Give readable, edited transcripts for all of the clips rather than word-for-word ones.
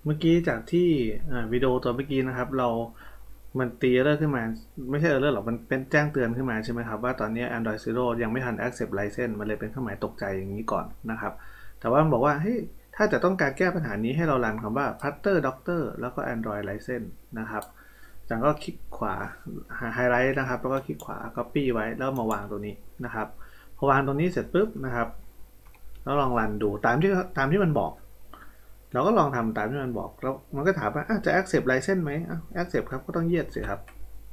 เมื่อกี้จากที่วิดีโอตัวเมื่อกี้นะครับมันตีเออร์ขึ้นมาไม่ใช่เออร์หรอกมันเป็นแจ้งเตือนขึ้นมาใช่ไหมครับว่าตอนนี้ Android Zero ยังไม่ทัน accept license มันเลยเป็นเครื่องหมายตกใจอย่างนี้ก่อนนะครับแต่ว่ามันบอกว่าเฮ้ยถ้าจะต้องการแก้ปัญหานี้ให้เรารันคำว่า Flutter Docker แล้วก็ Android License นะครับจากก็คลิกขวาไฮไลท์นะครับแล้วก็คลิกขวา Copy ไว้แล้วมาวางตรงนี้นะครับพอวางตรงนี้เสร็จปุ๊บนะครับแล้วลองรันดูตามที่มันบอก เราก็ลองทำตามที่มันบอกแล้วมันก็ถามว่าจะ accept license ไหมaccept ครับก็ต้อง yes สิครับ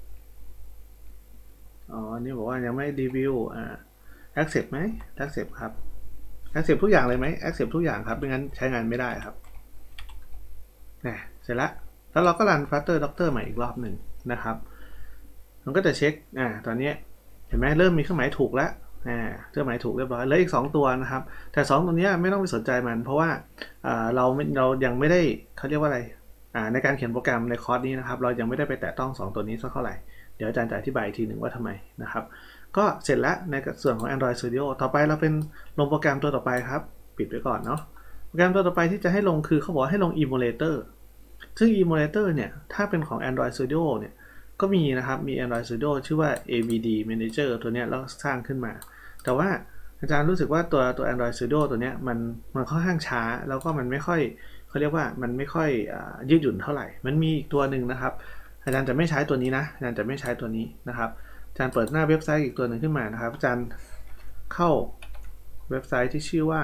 นี่บอกว่ายังไม่รีวิวaccept ไหม accept ครับ accept ทุกอย่างเลยไหม accept ทุกอย่างครับไม่งั้นใช้งานไม่ได้ครับเนี่ยเสร็จแล้วเราก็รัน Flutter Docker ใหม่อีกรอบหนึ่งนะครับมันก็จะเช็คตอนนี้เห็นไหมเริ่มมีเครื่องหมายถูกแล้วเครื่องหมายถูกเรียบร้อยเหลืออีก2ตัวนะครับแต่2ตัวนี้ไม่ต้องไปสนใจมันเพราะว่าเรายังไม่ได้เขาเรียกว่าอะไรในการเขียนโปรแกรมในคอร์สนี้นะครับเรายังไม่ได้ไปแตะต้อง2ตัวนี้สักเท่าไหร่เดี๋ยวอาจารย์จะอธิบายอีกทีหนึ่งว่าทำไมนะครับก็เสร็จแล้วในส่วนของ Android Studio ต่อไปเราเป็นลงโปรแกรมตัวต่อไปครับปิดไว้ก่อนเนาะโปรแกรมตัวต่อไปที่จะให้ลงคือเขาบอกให้ลง Emulator ซึ่ง Emulator เนี่ยถ้าเป็นของ Android Studio เนี่ยก็มีนะครับมี Android Studio ชื่อว่า AVD Manager ตัวนี้แล้วสร้างขึ้นมาแต่ว่าอาจารย์รู้สึกว่าตัว Android Studio ตัวนี้มันค่อนข้างช้าแล้วก็มันไม่ค่อยเขาเรียกว่ามันไม่ค่อยยืดหยุ่นเท่าไหร่มันมีอีกตัวหนึ่งนะครับอาจารย์จะไม่ใช้ตัวนี้นะอาจารย์จะไม่ใช้ตัวนี้นะครับอาจารย์เปิดหน้าเว็บไซต์อีกตัวหนึ่งขึ้นมานะครับอาจารย์เข้าเว็บไซต์ที่ชื่อว่า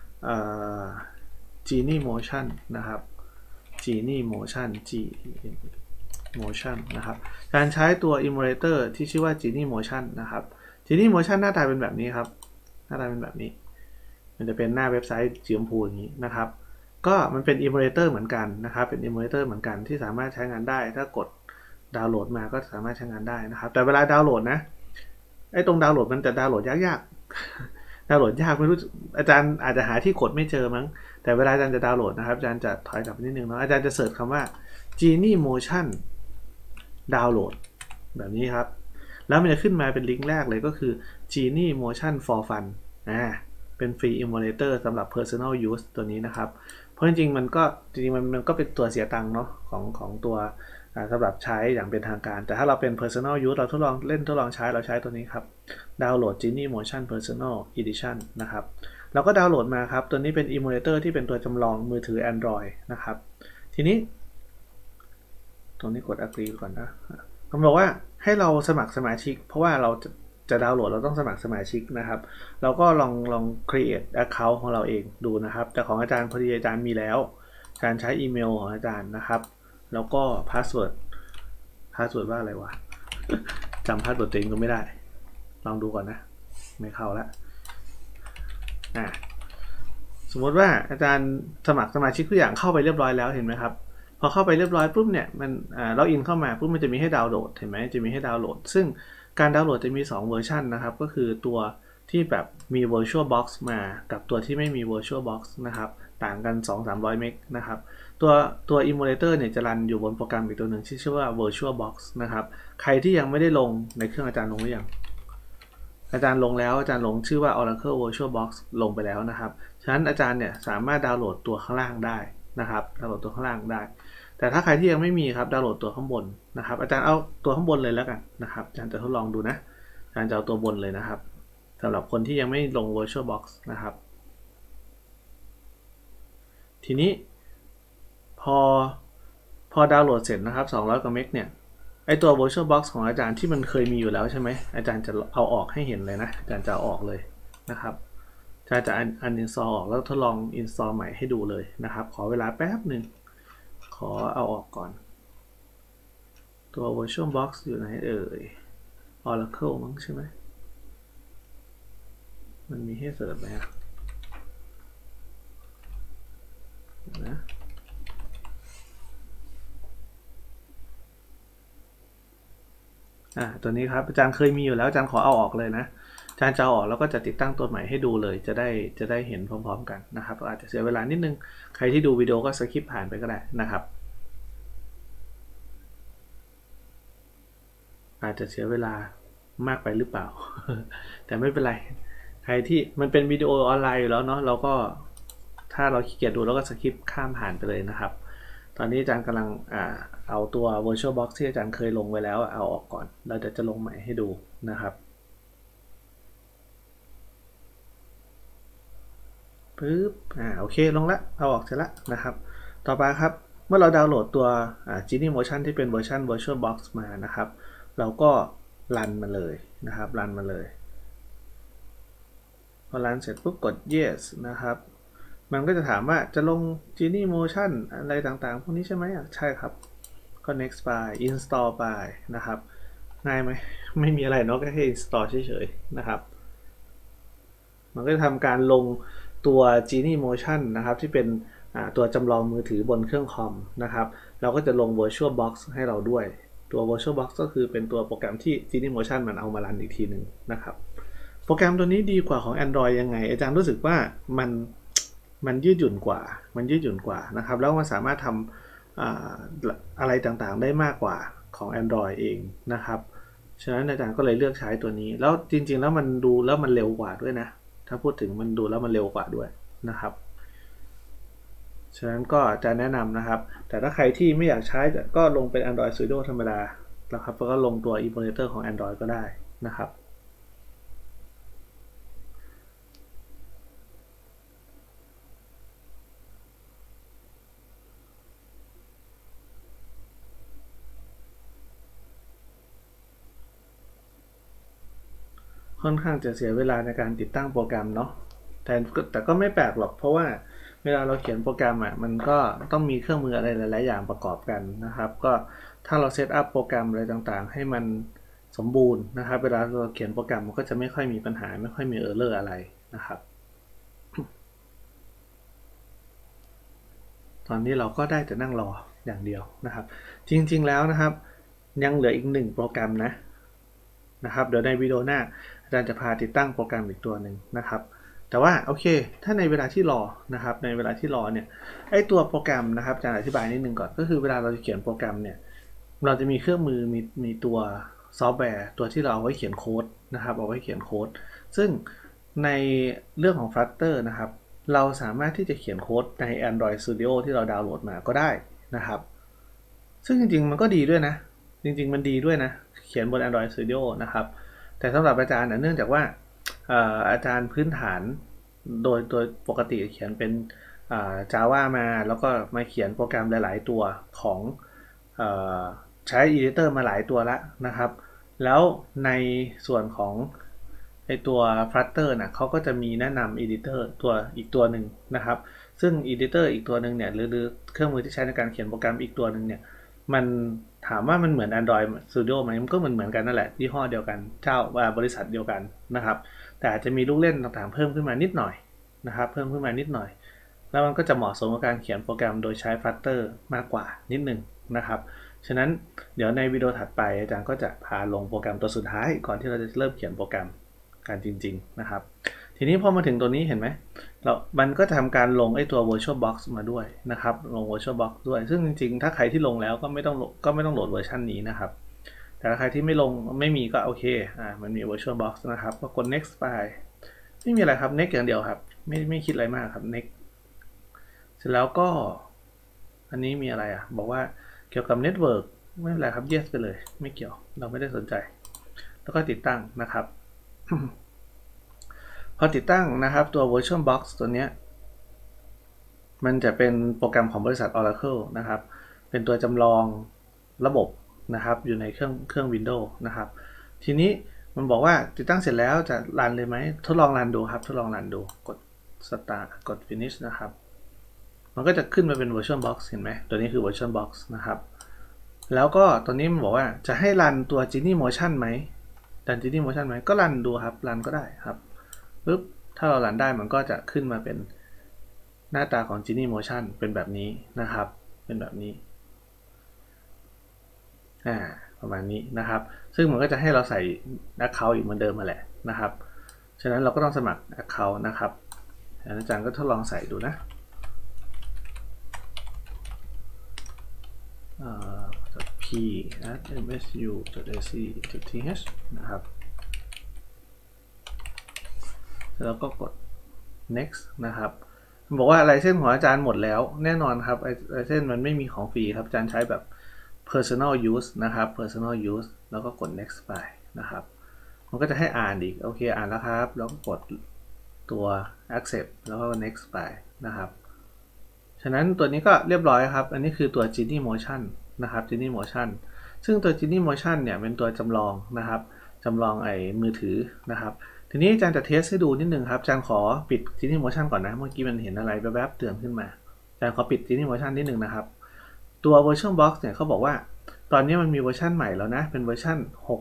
Genie Motion นะครับ Genie Motion G Motion นะครับการใช้ตัว Emulator ที่ชื่อว่า Genie Motion นะครับ Genie Motion หน้าตาเป็นแบบนี้ครับหน้าตาเป็นแบบนี้มันจะเป็นหน้าเว็บไซต์สีชมพูอย่างนี้นะครับก็มันเป็น Emulator เหมือนกันนะครับเป็น Emulator เหมือนกันที่สามารถใช้งานได้ถ้ากดดาวน์โหลดมาก็สามารถใช้งานได้นะครับแต่เวลาดาวน์โหลดนะไอ้ตรงดาวน์โหลดมันจะดาวน์โหลดยากๆดาวน์โหลดยากไม่รู้อาจารย์อาจจะหาที่กดไม่เจอมั้งแต่เวลาอาจารย์จะดาวน์โหลดนะครับอาจารย์จะถอยกลับนิดนึงเนาะอาจารย์จะเสิร์ชคำว่า Genie Motion ดาวน์โหลดแบบนี้ครับแล้วมันจะขึ้นมาเป็นลิงก์แรกเลยก็คือ Genie Motion for Fun เป็นฟรี Emulator สำหรับ Personal Use ตัวนี้นะครับเพราะจริงๆมันก็เป็นตัวเสียตังค์เนาะของตัวสำหรับใช้อย่างเป็นทางการแต่ถ้าเราเป็น Personal Use เราทดลองใช้เราใช้ตัวนี้ครับดาวน์โหลด Genie Motion Personal Edition นะครับเราก็ดาวน์โหลดมาครับตัวนี้เป็น Emulator ที่เป็นตัวจำลองมือถือ Android นะครับทีนี้ตรงนี้กด agree ก่อนนะผมบอกว่าให้เราสมัครสมาชิกเพราะว่าเราจะดาวน์โหลดเราต้องสมัครสมาชิกนะครับเราก็ลอง create account ของเราเองดูนะครับแต่ของอาจารย์พอดีอาจารย์มีแล้วอาจารย์ใช้อีเมลของอาจารย์นะครับแล้วก็พาสเวิร์ดว่าอะไรวะจำพาสเวิร์ดตัวเองก็ไม่ได้ลองดูก่อนนะไม่เข้าแล้วสมมติว่าอาจารย์สมัครสมาชิกทุกอย่างเข้าไปเรียบร้อยแล้วเห็นไหมครับพอเข้าไปเรียบร้อยปุ๊บเนี่ยมันล็อกอินเข้ามาปุ๊บมันจะมีให้ดาวน์โหลดเห็นไหมจะมีให้ดาวน์โหลดซึ่งการดาวน์โหลดจะมี2เวอร์ชันนะครับก็คือตัวที่แบบมี Virtual Box มากับตัวที่ไม่มี Virtual Box นะครับต่างกัน 200-300 เมกนะครับตัว Emulator เนี่ยจะรันอยู่บนโปรแกรมอีกตัวหนึ่งที่ชื่อว่า Virtual Box นะครับใครที่ยังไม่ได้ลงในเครื่องอาจารย์ลงหรือยังอาจารย์ลงแล้วอาจารย์ลงชื่อว่า Oracle Virtual Box ลงไปแล้วนะครับฉะนั้นอาจารย์เนี่ยสามารถดาวน์โหลดตัวข้างล่างได้นะครับดาวน์โหลดตัวข้างล่างได้แต่ถ้าใครที่ยังไม่มีครับดาวน์โหลดตัวข้างบนนะครับอาจารย์เอาตัวข้างบนเลยแล้วกันนะครับอาจารย์จะทดลองดูนะอาจารย์จะเอาตัวบนเลยนะครับสำหรับคนที่ยังไม่ลง Virtual Box นะครับทีนี้พอดาวน์โหลดเสร็จนะครับ200 กว่าเมกเนี่ยไอตัว Virtual Box ของอาจารย์ที่มันเคยมีอยู่แล้วใช่ไหมอาจารย์จะเอาออกให้เห็นเลยนะอาจารย์จะเอาออกเลยนะครับอาจารย์จะuninstall ออกแล้วทดลอง install ใหม่ให้ดูเลยนะครับขอเวลาแป๊บหนึ่งขอเอาออกก่อนตัว Virtual Box อยู่ไหนเอ่ย Oracle มั้งใช่ไหมมันมีให้เสิร์ชไหมนะตัวนี้ครับอาจารย์เคยมีอยู่แล้วอาจารย์ขอเอาออกเลยนะอาจารย์จะเอาออกแล้วก็จะติดตั้งตัวใหม่ให้ดูเลยจะได้เห็นพร้อมๆกันนะครับอาจจะเสียเวลานิดนึงใครที่ดูวิดีโอก็สคิปผ่านไปก็ได้นะครับอาจจะเสียเวลามากไปหรือเปล่า แต่ไม่เป็นไรใครที่มันเป็นวิดีโอออนไลน์อยู่แล้วเนาะเราก็ถ้าเราขี้เกียจดูเราก็สคิปข้ามผ่านไปเลยนะครับตอนนี้อาจารย์กำลังเอาตัว VirtualBox ที่อาจารย์เคยลงไว้แล้วเอาออกก่อนเราจะลงใหม่ให้ดูนะครับปึ๊บโอเคลงละเอาออกเสร็จละนะครับต่อไปครับเมื่อเราดาวน์โหลดตัวGenie Motion ที่เป็นเวอร์ชัน VirtualBox มานะครับเราก็รันมันเลยนะครับรันมันเลยพอรันเสร็จปุ๊บกด yes นะครับมันก็จะถามว่าจะลง Genie Motion อะไรต่างๆพวกนี้ใช่ไหมใช่ครับก็ next ไป install ไปนะครับง่ายไหมไม่มีอะไรเนาะแค่ install เฉยๆนะครับมันก็จะทำการลงตัว Genie Motion นะครับที่เป็นตัวจำลองมือถือบนเครื่องคอมนะครับเราก็จะลง VirtualBox ให้เราด้วยตัว VirtualBox ก็คือเป็นตัวโปรแกรมที่ Genie Motion มันเอามารันอีกทีหนึ่งนะครับโปรแกรมตัวนี้ดีกว่าของ Android ยังไงอาจารย์รู้สึกว่ามันยืดหยุ่นกว่านะครับแล้วมันสามารถทำอะไรต่างๆได้มากกว่าของ Android เองนะครับฉะนั้นอาจารย์ก็เลยเลือกใช้ตัวนี้แล้วจริงๆแล้วมันดูแล้วมันเร็วกว่าด้วยนะถ้าพูดถึงมันดูแล้วมันเร็วกว่าด้วยนะครับฉะนั้นก็จะแนะนำนะครับแต่ถ้าใครที่ไม่อยากใช้ก็ลงเป็น Android Studio ธรรมดานะครับแล้วก็ลงตัว Emulator ของ Android ก็ได้นะครับค่อนข้างจะเสียเวลาในการติดตั้งโปรแกรมเนาะแต่ก็ไม่แปลกหรอกเพราะว่าเวลาเราเขียนโปรแกรมมันก็ต้องมีเครื่องมืออะไรหลายๆอย่างประกอบกันนะครับก็ถ้าเราเซตอัพโปรแกรมอะไรต่างๆให้มันสมบูรณ์นะครับเวลาเราเขียนโปรแกรมมันก็จะไม่ค่อยมีปัญหาไม่ค่อยมีเออร์เลอร์อะไรนะครับตอนนี้เราก็ได้แต่นั่งรออย่างเดียวนะครับจริงๆแล้วนะครับยังเหลืออีก1โปรแกรมนะครับเดี๋ยวในวิดีโอหน้าอาจารย์จะพาติดตั้งโปรแกรมอีกตัวหนึ่งนะครับแต่ว่าโอเคถ้าในเวลาที่รอนะครับในเวลาที่รอเนี่ยไอตัวโปรแกรมนะครับอาจารย์อธิบายนิดนึงก่อนก็คือเวลาเราจะเขียนโปรแกรมเนี่ยเราจะมีเครื่องมือมีตัวซอฟต์แวร์ตัวที่เราเอาไว้เขียนโค้ดนะครับเอาไว้เขียนโค้ดซึ่งในเรื่องของ Flutter นะครับเราสามารถที่จะเขียนโค้ดใน Android Studio ที่เราดาวน์โหลดมาก็ได้นะครับซึ่งจริงๆมันก็ดีด้วยนะจริงๆมันดีด้วยนะเขียนบน Android Studio นะครับแต่สำหรับอาจารย์เนื่องจากว่าอาจารย์พื้นฐานโดยปกติเขียนเป็นJava มาแล้วก็มาเขียนโปรแกรมหลายๆตัวของใช้ Editor มาหลายตัวแล้วนะครับแล้วในส่วนของตัว Flutter นะเขาก็จะมีแนะนำ Editor ตัวอีกตัวหนึ่งนะครับซึ่ง Editor อีกตัวหนึ่งเนี่ยหรือเครื่องมือที่ใช้ในการเขียนโปรแกรมอีกตัวหนึ่งเนี่ยมันถามว่ามันเหมือน Android Studio ไหมมันก็เหมือนกันนั่นแหละยี่ห้อเดียวกันบริษัทเดียวกันนะครับแต่อาจจะมีลูกเล่นต่างๆเพิ่มขึ้นมานิดหน่อยนะครับเพิ่มขึ้นมานิดหน่อยแล้วมันก็จะเหมาะสมกับการเขียนโปรแกรมโดยใช้ Flutter มากกว่านิดนึงนะครับฉะนั้นเดี๋ยวในวิดีโอถัดไปอาจารย์ก็จะพาลงโปรแกรมตัวสุดท้ายก่อนที่เราจะเริ่มเขียนโปรแกรมการจริงๆนะครับทีนี้พอมาถึงตัวนี้เห็นไหมมันก็ทำการลงไอ้ตัว VirtualBox มาด้วยนะครับลง VirtualBox ด้วยซึ่งจริงๆถ้าใครที่ลงแล้วก็ไม่ต้องโหลดเวอร์ชันนี้นะครับแต่ถ้าใครที่ไม่มีก็โอเคมันมี VirtualBox นะครับก็กด next ไปไม่มีอะไรครับ next อย่างเดียวครับไม่คิดอะไรมากครับ next เสร็จแล้วก็อันนี้มีอะไรบอกว่าเกี่ยวกับ Network ไม่เป็นไรครับ yes ไปเลยไม่เกี่ยวเราไม่ได้สนใจแล้วก็ติดตั้งนะครับ พอติดตั้งนะครับตัว VirtualBox ตัวนี้มันจะเป็นโปรแกรมของบริษัท Oracle นะครับเป็นตัวจำลองระบบนะครับอยู่ในเครื่อง Windows นะครับทีนี้มันบอกว่าติดตั้งเสร็จแล้วจะรันเลยไหมทดลองรันดูครับทดลองรันดูกด Start กด Finish นะครับมันก็จะขึ้นมาเป็น VirtualBox เห็นไหมตัวนี้คือ VirtualBox นะครับแล้วก็ตอนนี้มันบอกว่าจะให้รันตัว Genie Motion ไหมรัน Genie Motion ไหมก็รันดูครับรันก็ได้ครับปึ๊บถ้าเรารันได้มันก็จะขึ้นมาเป็นหน้าตาของ Genie Motion เป็นแบบนี้นะครับเป็นแบบนี้ประมาณนี้นะครับซึ่งมันก็จะให้เราใส่ Account อีกเหมือนเดิมมาแหละนะครับฉะนั้นเราก็ต้องสมัคร Account นะครับอาจารย์ก็ทดลองใส่ดูนะp@msu.ac.th นะครับแล้วก็กด next นะครับบอกว่าไลเซนส์ของอาจารย์หมดแล้วแน่นอนครับไลเซนส์มันไม่มีของฟรีครับอาจารย์ใช้แบบ personal use นะครับ personal use แล้วก็กด next ไปนะครับมันก็จะให้อ่านอีกโอเคอ่านแล้วครับแล้วก็กดตัว accept แล้วก็ next ไปนะครับฉะนั้นตัวนี้ก็เรียบร้อยครับอันนี้คือตัว Genie Motion นะครับ Genie Motion ซึ่งตัว Genie Motion เนี่ยเป็นตัวจำลองนะครับจำลองมือถือนะครับทีนี้อาจารย์จะเทสให้ดูนิดนึงครับอาจารย์ขอปิด Genie Motion ก่อนนะเมื่อกี้มันเห็นอะไรแวบๆเตือนขึ้นมาอาจารย์ขอปิด Genie Motion นิดนึงนะครับตัว VirtualBox เนี่ยเขาบอกว่าตอนนี้มันมีเวอร์ชันใหม่แล้วนะเป็นเวอร์ชัน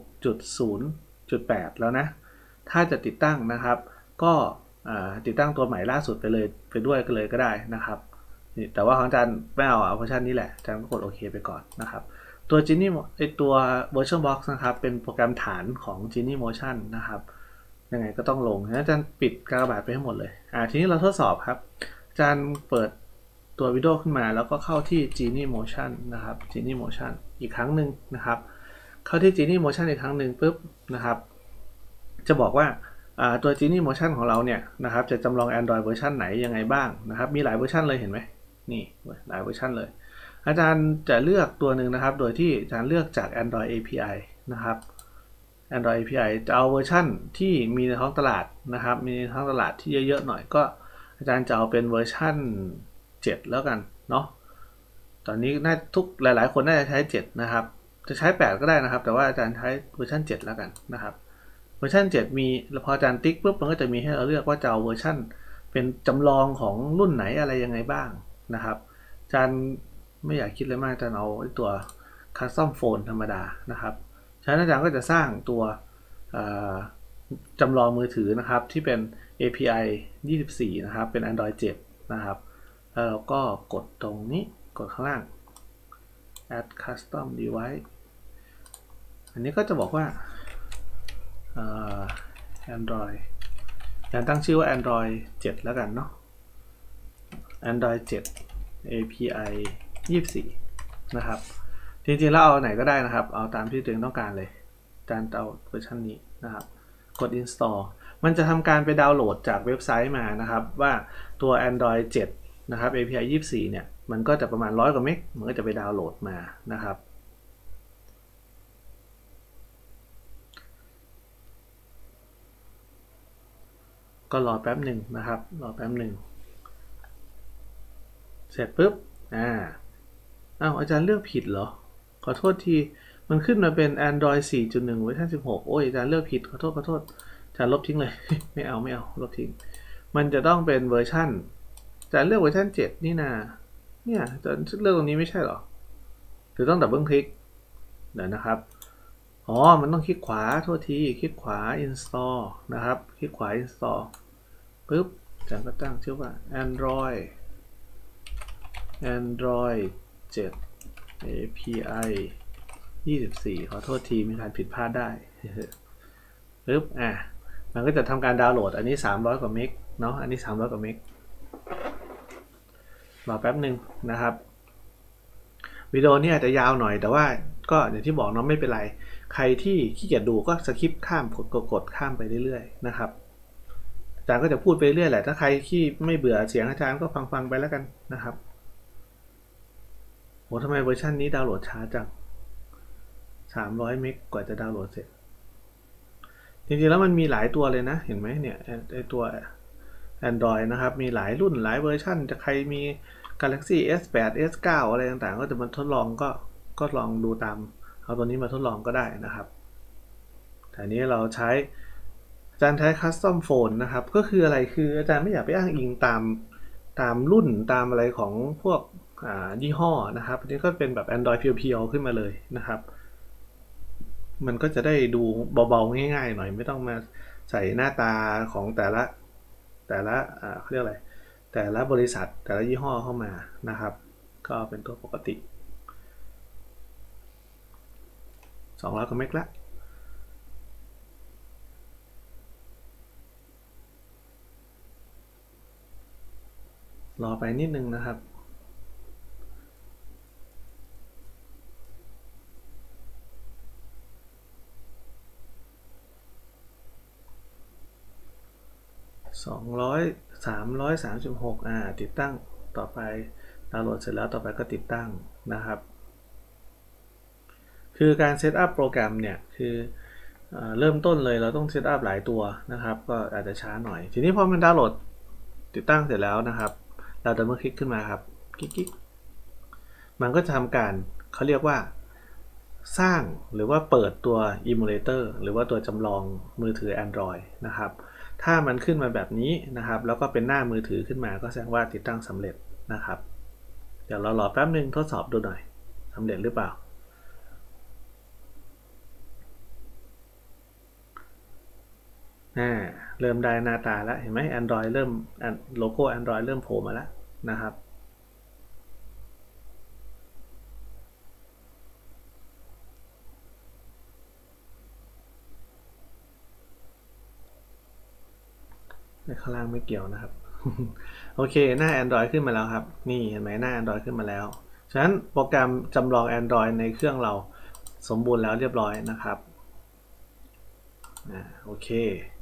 6.0.8 แล้วนะถ้าจะติดตั้งนะครับก็ติดตั้งตัวใหม่ล่าสุดไปเลยไปด้วยก็เลยก็ได้นะครับแต่ว่าของอาจารย์ไม่เอาเวอร์ชันนี้แหละอาจารย์ก็กดโอเคไปก่อนนะครับตัว Genie ตัว VirtualBox นะครับเป็นโปรแกรมฐานของ Genie Motion นะครับยังไงก็ต้องลงอาจารย์ปิดกากบาทไปให้หมดเลยทีนี้เราทดสอบครับอาจารย์เปิดตัววิดีโอขึ้นมาแล้วก็เข้าที่ Genie Motion นะครับ Genie Motion อีกครั้งหนึ่งนะครับเข้าที่ Genie Motion อีกครั้งหนึ่งปุ๊บนะครับจะบอกว่าตัว Genie Motion ของเราเนี่ยนะครับจะจำลอง Android เวอร์ชันไหนยังไงบ้างนะครับมีหลายเวอร์ชันเลยเห็นไหมนี่หลายเวอร์ชันเลยอาจารย์จะเลือกตัวหนึ่งนะครับโดยที่อาจารย์เลือกจาก Android API นะครับ Android API จะเอาเวอร์ชันที่มีในท้องตลาดนะครับมีในท้องตลาดที่เยอะๆหน่อยก็อาจารย์จะเอาเป็นเวอร์ชัน7แล้วกันเนาะตอนนี้น่าหลายๆคนน่าจะใช้7นะครับจะใช้8ก็ได้นะครับแต่ว่าอาจารย์ใช้เวอร์ชัน7แล้วกันนะครับเวอร์ชัน7มีพออาจารย์ติ๊กปุ๊บมันก็จะมีให้เราเลือกว่าจะเอาเวอร์ชันเป็นจำลองของรุ่นไหนอะไรยังไงบ้างนะครับอาจารย์ไม่อยากคิดเลยมากอาจารย์เอาตัว custom phone ธรรมดานะครับฉะนั้นอาจารย์ก็จะสร้างตัวจำลองมือถือนะครับที่เป็น API 24นะครับเป็น Android 7นะครับแล้วเราก็กดตรงนี้กดข้างล่าง add custom device อันนี้ก็จะบอกว่าAndroid การตั้งชื่อว่า Android 7แล้วกันเนาะ Android 7 API 24นะครับจริงๆแล้วเอาไหนก็ได้นะครับเอาตามที่ตัวเองต้องการเลยอาจารย์เอาเวอร์ชันนี้นะครับกด install มันจะทำการไปดาวน์โหลดจากเว็บไซต์มานะครับว่าตัว Android 7นะครับ API 24เนี่ยมันก็จะประมาณ100 กว่าเมกมันก็จะไปดาวน์โหลดมานะครับก็รอแป๊บหนึ่งนะครับรอแป๊บหนึ่งเสร็จปุ๊บอาจารย์เลือกผิดเหรอขอโทษทีมันขึ้นมาเป็น Android 4.1 เวอร์ชัน16โอ้ยอาจารย์เลือกผิดขอโทษอาจารย์ลบทิ้งเลย ไม่เอาลบทิ้งมันจะต้องเป็นเวอร์ชันอาจารย์เลือกเวอร์ชัน7นี่นาเนี่ยอาจารย์เลือกตรงนี้ไม่ใช่เหรอหรือต้องดับเบิลคลิกเดี๋ยวนะครับมันต้องคลิกขวาโทษทีคลิกขวา install นะครับคลิกขวา install ปุ๊บอาจารย์ก็ตั้งชื่อว่า Android 7 API 24ขอโทษทีมีการผิดพลาดได้ปึ๊บมันก็จะทำการดาวน์โหลดอันนี้300 กว่าเมกเนาะอันนี้300 กว่าเมกรอแป๊บหนึ่งนะครับวิดีโอนี้อาจจะยาวหน่อยแต่ว่าก็อย่างที่บอกเนาะไม่เป็นไรใครที่ขี้เกียจดูก็สคิปข้ามกดข้ามไปเรื่อยๆนะครับอาจารย์ก็จะพูดไปเรื่อยแหละถ้าใครที่ไม่เบื่อเสียงอาจารย์ก็ฟังไปแล้วกันนะครับโหทำไมเวอร์ชันนี้ดาวน์โหลดช้าจัง300 เมกกว่าจะดาวน์โหลดเสร็จจริงๆแล้วมันมีหลายตัวเลยนะเห็นไหมเนี่ยไอตัว Android นะครับมีหลายรุ่นหลายเวอร์ชันจะใครมี Galaxy S8 S9 อะไรต่างๆก็จะมาทดลองก็ลองดูตามเอาตัวนี้มาทดลองก็ได้นะครับแต่นี้เราใช้อาจารย์ใช้ Custom Phone นะครับก็คืออะไรคืออาจารย์ไม่อยากไปอ้างอิงตามรุ่นตามอะไรของพวกยี่ห้อนะครับอันนี้ก็เป็นแบบ Android เพียวๆขึ้นมาเลยนะครับมันก็จะได้ดูเบาๆง่ายๆหน่อยไม่ต้องมาใส่หน้าตาของแต่ละเขาเรียกอะไรแต่ละบริษัทแต่ละยี่ห้อเข้ามานะครับก็เป็นตัวปกติ200 กว่าเมกละรอไปนิดนึงนะครับ 336ติดตั้งต่อไปดาวน์โหลดเสร็จแล้วต่อไปก็ติดตั้งนะครับคือการเซตอัพโปรแกรมเนี่ยคือเริ่มต้นเลยเราต้องเซตอัพหลายตัวนะครับก็อาจจะช้าหน่อยทีนี้พอมันดาวน์โหลดติดตั้งเสร็จแล้วนะครับเราดับเบิลคลิกขึ้นมาครับกิ๊กมันก็จะทำการเขาเรียกว่าสร้างหรือว่าเปิดตัว emulator หรือว่าตัวจำลองมือถือ Android นะครับถ้ามันขึ้นมาแบบนี้นะครับแล้วก็เป็นหน้ามือถือขึ้นมาก็แสดงว่าติดตั้งสำเร็จนะครับเดี๋ยวเรารอแป๊บนึงทดสอบดูหน่อยสำเร็จหรือเปล่าเริ่มได้หน้าตาแล้วเห็นไหม Android เริ่มโลโก้ Android เริ่มโผล่มาแล้วนะครับในข้างล่างไม่เกี่ยวนะครับ โอเคหน้า Android ขึ้นมาแล้วครับนี่เห็นไหมหน้า Android ขึ้นมาแล้วฉะนั้นโปรแกรมจำลอง Android ในเครื่องเราสมบูรณ์แล้วเรียบร้อยนะครับโอเค